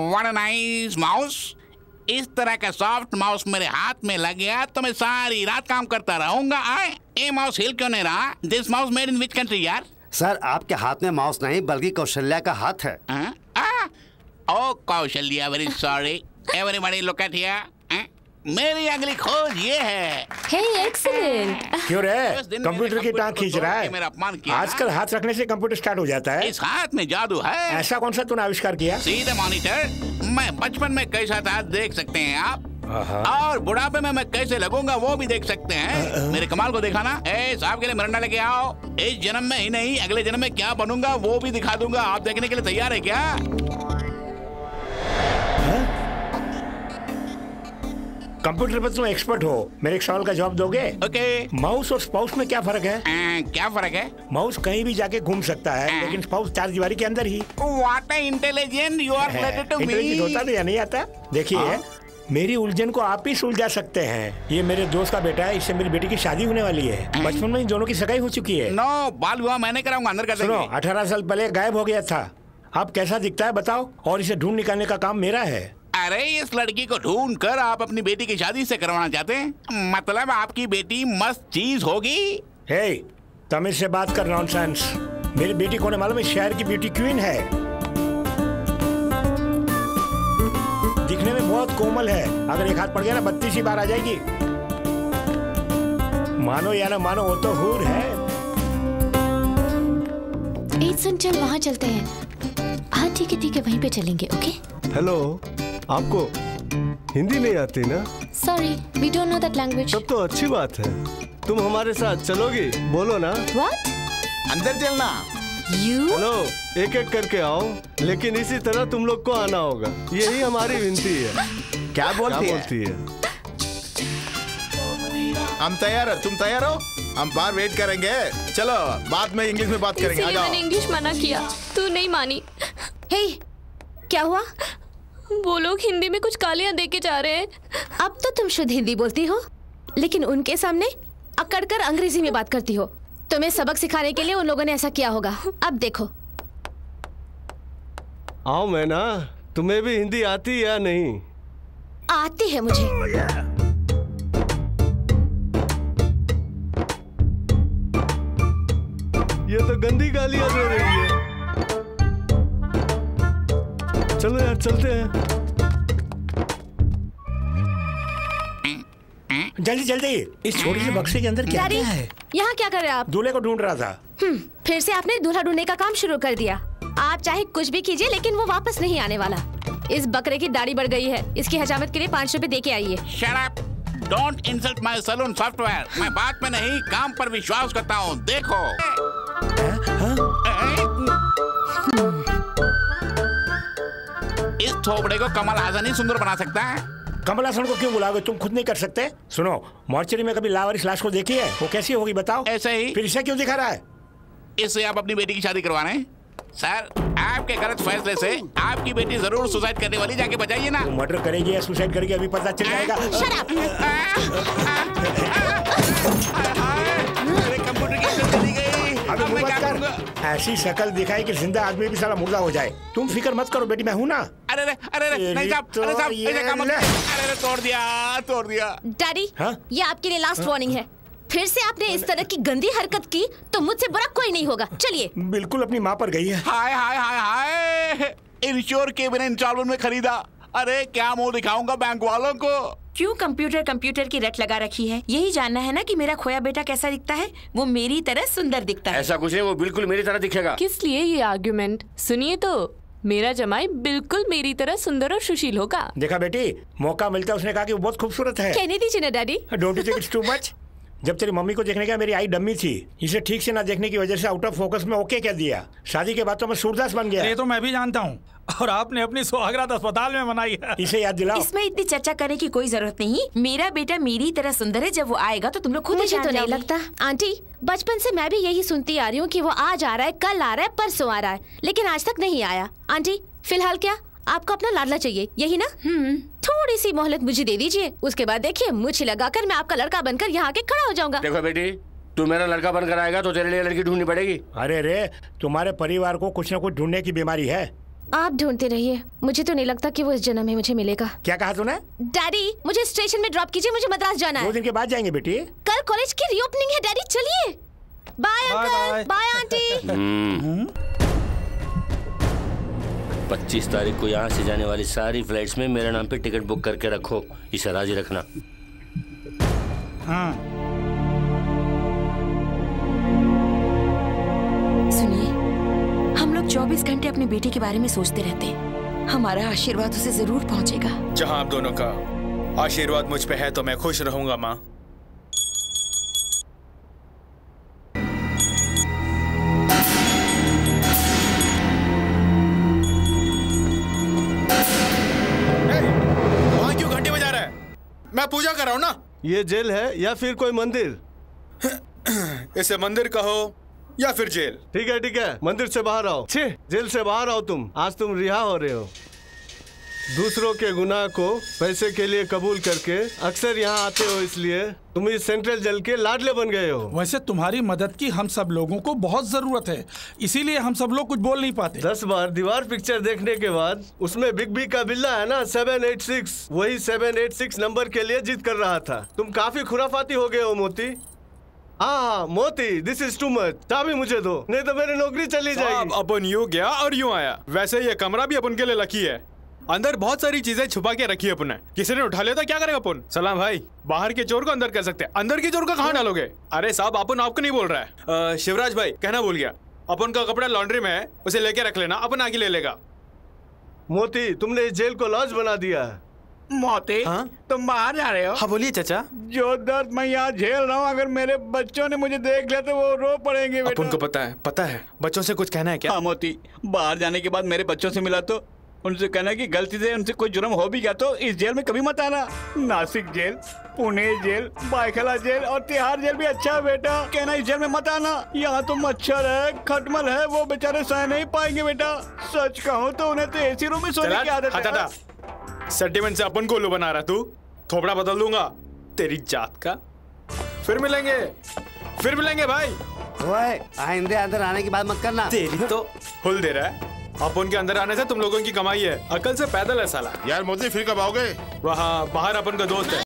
What a nice mouse. इस तरह का सॉफ्ट माउस मेरे हाथ में लग गया तो मैं सारी रात काम करता रहूंगा। ये माउस हिल क्यों नहीं रहा? This mouse made in which country यार? सर आपके हाथ में माउस नहीं बल्कि कौशल्या का हाथ है। Oh Kaushalya, very sorry everybody look at here. मेरी अगली खोज ये है। Hey excellent. क्यों रे कंप्यूटर की टांग खींच रहा है? मेरा अपमान किया। आजकल हाथ रखने से कंप्यूटर स्टार्ट हो जाता है। इस हाथ में जादू है। ऐसा कौन सा तूने आविष्कार किया? सीधे मॉनिटर। मैं बचपन में कैसा था देख सकते हैं आप, और बुढ़ापे में मैं कैसे लगूंगा वो भी देख सकते हैं। मेरे कमाल को देखा ना? साहब के लिए मरंडा लेके आओ। इस जन्म में ही नहीं अगले जन्म में क्या बनूंगा वो भी दिखा दूंगा। आप देखने के लिए तैयार है क्या? कंप्यूटर पर तुम एक्सपर्ट हो, मेरे एक सवाल का जवाब दोगे? ओके। माउस और स्पाउस में क्या फर्क है? क्या फर्क है? माउस कहीं भी जाके घूम सकता है, लेकिन स्पाउस चार दीवारी के अंदर ही। What intelligent you are related to me. Intelligent होता भी या नहीं आता? देखिए मेरी उलझन को आप ही सुलझा सकते हैं। ये मेरे दोस्त का बेटा है, इससे मेरी बेटी की शादी होने वाली है। बचपन में इन दोनों की सगाई हो चुकी है। नो, बाल विवाह मैंने कराऊंगा, अंदर कर देंगे। सुनो, 18 साल पहले गायब हो गया था। अब कैसा दिखता है बताओ? और इसे ढूंढ निकालने का काम मेरा है। अरे इस लड़की को ढूंढ कर आप अपनी बेटी की शादी से करवाना चाहते हैं? मतलब आपकी बेटी मस्त चीज होगी। हे, तमीज से बात कर। नॉनसेंस। मेरी बेटी कौन है मालूम है? शहर की ब्यूटी क्वीन है। दिखने में बहुत कोमल है। अगर एक हाथ पड़ गया ना 32 बार आ जाएगी। मानो या ना मानो वो तो हूर है। सुन, चल वहाँ चलते हैं। हाँ ठीक है वहीं पे चलेंगे। ओके। हेलो, आपको हिंदी नहीं आती ना? Sorry, we don't know that language. तब तो अच्छी बात है। तुम हमारे साथ चलोगी? बोलो ना। व्हाट? अंदर चलना। यू? हेलो, एक एक करके आओ, लेकिन इसी तरह तुम लोग को आना होगा। यही हमारी विनती है। क्या बोलती है? हम तैयार है, तुम तैयार हो? हम बाहर वेट करेंगे। चलो बाद में इंग्लिश में बात करेंगे। आ जाओ। मैंने इंग्लिश मना किया, तू नहीं मानी। हे, क्या हुआ? वो लोग हिंदी में कुछ गालियां दे के जा रहे हैं। अब तो तुम शुद्ध हिंदी बोलती हो, लेकिन उनके सामने अकड़ कर अंग्रेजी में बात करती हो। तुम्हें सबक सिखाने के लिए उन लोगों ने ऐसा किया होगा। अब देखो। आओ मैं ना, तुम्हें भी हिंदी आती या नहीं? आती है मुझे। ये तो गंदी गालियां दे रही है। चलो यार चलते हैं। जल्दी जल्दी। इस छोटी सी बक्से के अंदर क्या है? यहाँ क्या कर रहे हैं आप? दूल्हे को ढूंढ रहा था। फिर से आपने दूल्हा ढूंढने का काम शुरू कर दिया। आप चाहे कुछ भी कीजिए, लेकिन वो वापस नहीं आने वाला। इस बकरे की दाढ़ी बढ़ गई है, इसकी हजामत के लिए 5 रुपए दे के आइए। Shut up! Don't insult my saloon software. मैं बात में नहीं काम पर विश्वास करता हूँ। देखो। इस थोबड़े को कमल हासन ही सुंदर बना सकता है। कमल हासन को क्यों बुलाओगे? तुम खुद नहीं कर सकते? सुनो, मॉर्चरी में कभी लावारिस लाश को देखी है? वो कैसी होगी बताओ? ऐसे ही। फिर इसे क्यों दिखा रहा है? इससे आप अपनी बेटी की शादी करवा रहे हैं? सर, आपके गलत फैसले से आपकी बेटी जरूर सुसाइड करने वाली, जाके बचाइए ना। मर्डर करेगी या सुसाइड करेगी अभी पता चल जाएगा। कंप्यूटर की इज्जत चली गई। अबे मुंह बंद कर। ऐसी शक्ल दिखाई कि जिंदा आदमी भी साला मुर्दा हो जाए। तुम फिक्र मत करो बेटी, मैं हूँ ना। अरे नहीं साहब, ऐसा काम मत। अरे तोड़ दिया। डैडी, ये आपके लिए लास्ट वार्निंग है। फिर से आपने इस तरह की गंदी हरकत की तो मुझसे बुरा कोई नहीं होगा। चलिए। बिल्कुल अपनी माँ पर गई है। हाय इंश्योर के बिना इंस्टॉलमेंट में खरीदा। अरे क्या मुंह दिखाऊंगा बैंक वालों को। क्यों कंप्यूटर की रट लगा रखी है? यही जानना है ना कि मेरा खोया बेटा कैसा दिखता है? वो मेरी तरह सुंदर दिखता है। ऐसा कुछ नहीं, वो बिल्कुल मेरी तरह दिखेगा। किस लिए ये आर्ग्यूमेंट? सुनिए तो, मेरा जमाई बिल्कुल मेरी तरह सुंदर और सुशील होगा। देखा बेटी, मौका मिलता है। उसने कहा कि वो बहुत खूबसूरत है। कहने दीजिए ना daddy. Don't you think it's too much? जब तेरी मम्मी को देखने का मेरी आई डम्मी थी, इसे ठीक से ना देखने की वजह से आउट ऑफ फोकस में ओके कह दिया। शादी के बाद तो मैं सूरदास बन गया। ये तो मैं भी जानता हूँ, और आपने अपनी सुहागरात अस्पताल में मनाई है। इसे याद दिलाओ। इसमें इतनी चर्चा करने की कोई जरूरत नहीं। मेरा बेटा मेरी तरह सुंदर है। जब वो आएगा तो तुम लोग खुद ही जान जाओगे। मुझे तो नहीं लगता आंटी, बचपन से मैं भी यही सुनती आ रही हूँ कि वो आज आ रहा है, कल आ रहा है, परसों आ रहा है, लेकिन आज तक नहीं आया। आंटी, फिलहाल क्या आपको अपना लाडला चाहिए, यही ना? थोड़ी सी मोहलत मुझे दे दीजिए, उसके बाद देखिए मुझे लगाकर मैं आपका लड़का बनकर यहाँ के खड़ा हो जाऊंगा। देखो बेटी, तू मेरा लड़का बनकर आएगा तो तेरे लिए लड़की ढूंढनी पड़ेगी। अरे रे, तुम्हारे परिवार को कुछ न कुछ ढूंढने की बीमारी है। आप ढूंढते रहिए, मुझे तो नहीं लगता कि वो इस जन्म में मुझे मिलेगा। क्या कहा तूने? डैडी मुझे स्टेशन में ड्रॉप कीजिए, मुझे मद्रास जाना है। 2 दिन के बाद जाएंगे बेटी। कल कॉलेज की रीओपनिंग है डैडी, चलिए। Bye uncle, bye aunty. 25 तारीख को यहाँ से जाने वाली सारी फ्लाइट्स में मेरे नाम पे टिकट बुक करके रखो, इसे राजी रखना। हाँ। सुनिए, हम लोग 24 घंटे अपने बेटे के बारे में सोचते रहते हैं। हमारा आशीर्वाद उसे जरूर पहुंचेगा। जहां आप दोनों का आशीर्वाद मुझ पे है तो मैं खुश रहूंगा माँ। वहां क्यों घंटे बजा रहा है? मैं पूजा कर रहा हूँ ना। ये जेल है या फिर कोई मंदिर? इसे मंदिर कहो या फिर जेल। ठीक है, मंदिर से बाहर आओ। छे, जेल से बाहर आओ तुम। आज तुम रिहा हो रहे हो। दूसरों के गुनाह को पैसे के लिए कबूल करके अक्सर यहाँ आते हो, इसलिए तुम इस सेंट्रल जेल के लाडले बन गए हो। वैसे तुम्हारी मदद की हम सब लोगों को बहुत जरूरत है, इसीलिए हम सब लोग कुछ बोल नहीं पाते। 10 बार दीवार पिक्चर देखने के बाद उसमें बिग बी का बिल्ला है ना 786, वही 786 नंबर के लिए जिद कर रहा था। तुम काफी खुराफाती हो गए हो मोती। हाँ मोती, दिस इज टू मच। चाबी मुझे दो, नहीं तो मेरी नौकरी चली जाएगी। अपन यूं गया और यूं आया। वैसे ये कमरा भी अपन के लिए लकी है। अंदर बहुत सारी चीजें छुपा के रखी है अपन ने। किसी ने उठा लिया तो क्या करेगा अपन? सलाम भाई, बाहर के चोर को अंदर कर सकते हैं, अंदर के चोर को कहाँ डालोगे? अरे साहब, अपन आपको नहीं बोल रहा है। शिवराज भाई कहना भूल गया, अपन का कपड़ा लॉन्ड्री में है, उसे लेके रख लेना, अपन आके ले लेगा। मोती, तुमने इस जेल को लॉज बना दिया है। मोती, तुम बाहर जा रहे हो? हाँ बोलिए चाचा। जो दर्द मैं यहाँ झेल रहा हूँ, अगर मेरे बच्चों ने मुझे देख लिया तो वो रो पड़ेंगे। अपन को पता है। बच्चों से कुछ कहना है क्या? हाँ मोती, बाहर जाने के बाद मेरे बच्चों से मिला तो उनसे कहना कि गलती से उनसे कोई जुर्म हो भी गया तो इस जेल में कभी मत आना। Nashik jail, Pune jail, Byculla jail और तिहाड़ जेल भी अच्छा है बेटा। कहना इस जेल में मत आना, यहाँ तो मच्छर है, खटमल है, वो बेचारे सह नहीं पाएंगे बेटा। सच कहूँ तो उन्हें तो एसी रूम में सोने की आदत है। सेंटिमेंट से अपन को उल्लू बना रहा तू। थोपड़ा बदल दूंगा तेरी जात का। फिर मिलेंगे भाई। ओए, आइंदे अंदर आने की बात मत करना। तेरी तो हुल दे रहा है। अपन के अंदर आने से तुम लोगों की कमाई है, अकल से पैदल है साला। यार मोदी, फिर कब आओगे? वहाँ बाहर अपन का दोस्त है,